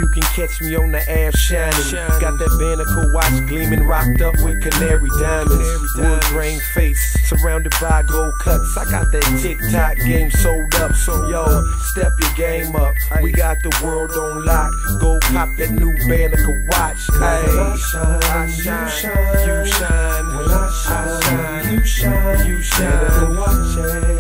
You can catch me on the Ave shining. Got that Banneker watch gleaming, rocked up with canary diamonds. Wood grain face, surrounded by gold cuts. I got that TikTok game sold up. So yo, step your game up. We got the world on lock. Go cop that new Banneker watch. Hey, I shine, you shine. When I shine, you shine. You shine.